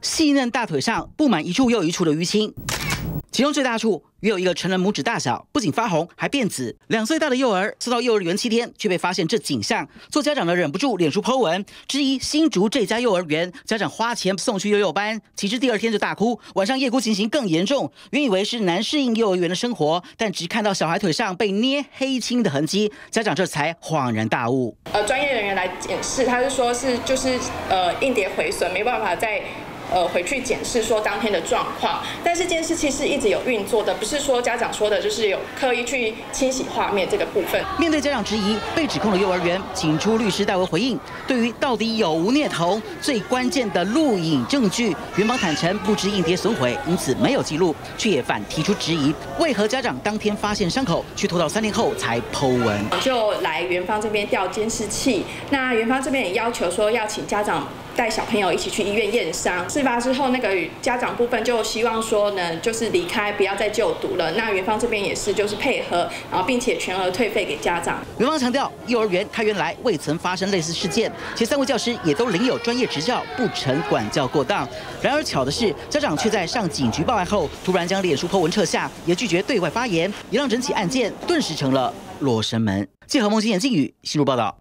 细嫩大腿上布满一处又一处的淤青，其中最大处约有一个成人拇指大小，不仅发红还变紫。2岁大的幼儿送到幼儿园7天，却被发现这景象，做家长的忍不住脸书 po 文，质疑新竹这家幼儿园家长花钱送去幼幼班，岂知第2天就大哭，晚上夜哭情形更严重。原以为是难适应幼儿园的生活，但只看到小孩腿上被捏黑青的痕迹，家长这才恍然大悟。 专业人员来检视，他是说是硬碟毁损，没办法再。回去检视说当天的状况，但是监视器是一直有运作的，不是说家长说的就是有刻意去清洗画面这个部分。 面对家长质疑，被指控的幼儿园请出律师代为回应。对于到底有无虐童，最关键的录影证据，园方坦承不知硬碟损毁，因此没有记录，却也反提出质疑：为何家长当天发现伤口，却拖到3天后才剖文？ 就来园方这边调监视器，那园方这边也要求说要请家长带小朋友一起去医院验伤。事发之后，那个家长部分就希望说呢，就是离开，不要再就读了。那园方这边也是就是配合，然后并且全额退费给家长。 园方强调，幼儿园开园来未曾发生类似事件，且3位教师也都领有专业执照，不曾管教过当。然而巧的是，家长却在上警局报案后，突然将脸书 po 文撤下，也拒绝对外发言，也让整起案件顿时成了罗生门。记者孟新言、靖宇新竹报道。